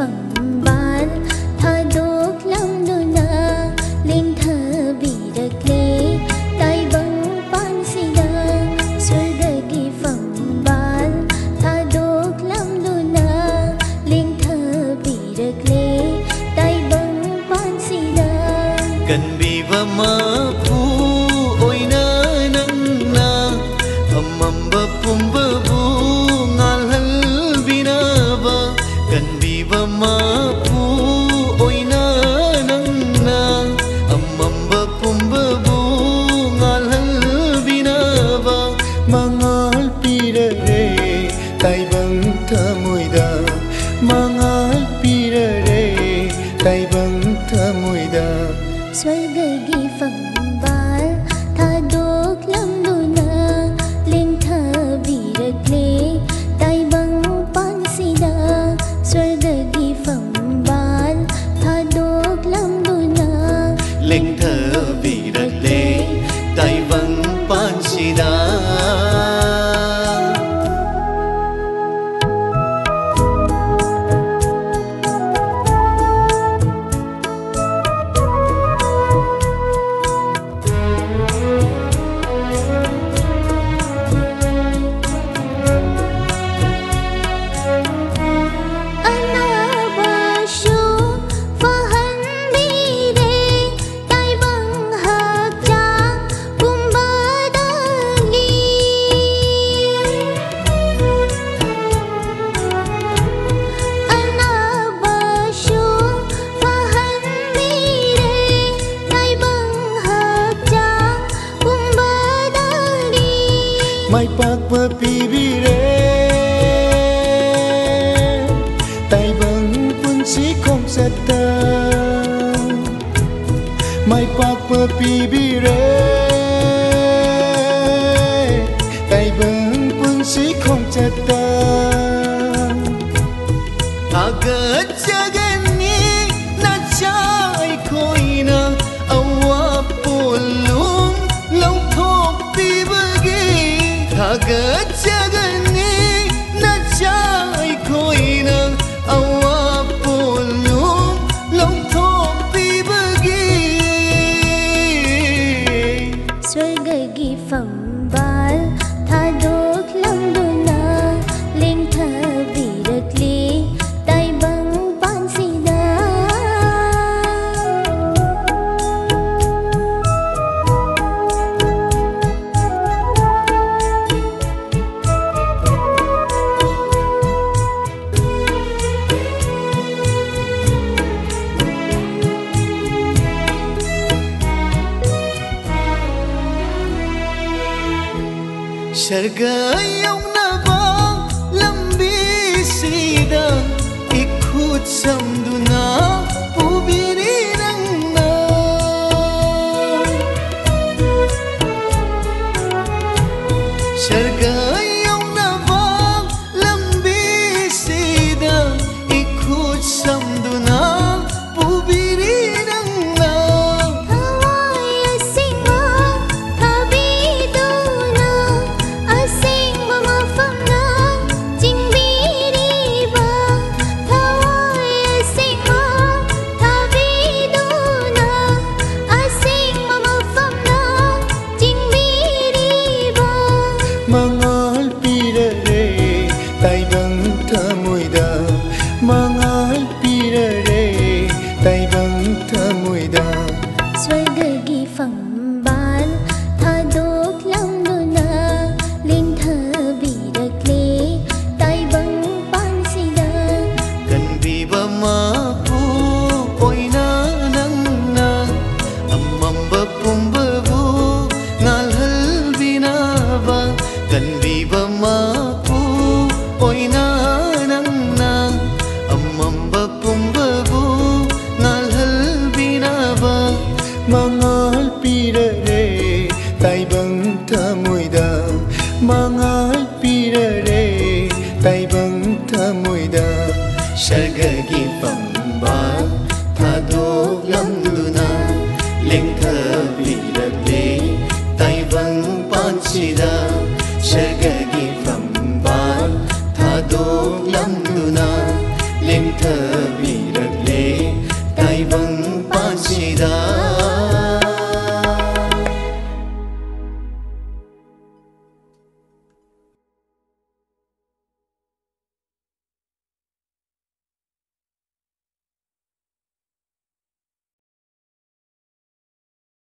ꯐꯪꯕꯥꯜ ꯊꯥꯗꯣꯛꯂꯝꯗꯨꯅ ꯂꯦꯡꯊꯕꯤꯔꯛꯂꯦ ꯇꯥꯏꯕꯪ ꯄꯥꯟꯁꯤꯗ ꯁ꯭ꯋꯔꯒꯒꯤ ꯐꯪꯕꯥꯜ ꯊꯥꯗꯣꯛꯂꯝꯗꯨꯅ ꯂꯦꯡꯊꯕꯤꯔꯛꯂꯦ ꯇꯥꯏꯕꯪ ꯄꯥꯟꯁꯤꯗ ꯀꯟꯕꯤꯕ ꯃꯄꯨ ꯑꯣꯏꯅ ꯅꯪꯅ ꯑꯃꯝꯕ ꯄꯨꯝꯕꯕꯨ ꯉꯥꯜꯍꯟꯕꯤꯅꯕ ꯀꯟꯕꯤꯕ ꯃꯄꯨ ꯑꯣꯏꯅ ꯅꯪꯅ ꯑꯃꯝꯕ ꯄꯨꯝꯕꯕꯨ ꯉꯥꯜꯍꯟꯕꯤꯅꯕ ꯃꯉꯥꯜ ꯄꯤꯔꯔꯦ ꯇꯥꯏꯕꯪ ꯊꯃꯣꯏꯗ ꯃꯉꯥꯜ ꯄꯤꯔꯔꯦ ꯇꯥꯏꯕꯪ ꯊꯃꯣꯏꯗ ꯁ꯭ꯋꯔꯒꯒꯤ ꯐꯪꯕꯥꯜ ꯊꯥꯗꯣꯛꯂꯝꯗꯨꯅ ꯂꯦꯡꯊꯕꯤꯔꯛꯂꯦ ꯇꯥꯏꯕꯪ ꯄꯥꯟꯁꯤꯗ ꯁ꯭ꯋꯔꯒꯒꯤ ꯐꯪꯕꯥꯜ ꯊꯥꯗꯣꯛꯂꯝꯗꯨꯅ ꯂꯦꯡꯊꯕꯤꯔꯛꯂꯦ ꯇꯥꯏꯕꯪ ꯄꯥꯟꯁꯤꯗ mai pakpa pibire taibang punsi kong sata mai pakpa pibire taibang punsi kong sata agat jagani na chai koina awap pulung lau thok tibagi agat jagani na chai koina awap pulung lau thok tibagi swargagi fambal thadoklamduna lengthabirakle taibang pansida Sharga yaunaba lambisida ikhut samduna pubiri nangna Sharga yaunaba lambisida ikhut samduna pubiri nangna mangal pirare taibang thamoida mangal pirare taibang thamoida swargagi fambal thadoklamduna lengthabirakle taibang pansida kanbiba mapu oina nangna amamba pumbabu ngalhalbinaba kanbiba mapu oina nangna amamba pumbabu ngalhalbinaba mangal pirare taibang thamoida mangal pirare taibang thamoida shargagi fambal thadoklamduna lengthabirakle taibang pansida shargagi fambal thadoklamduna lengthabirakle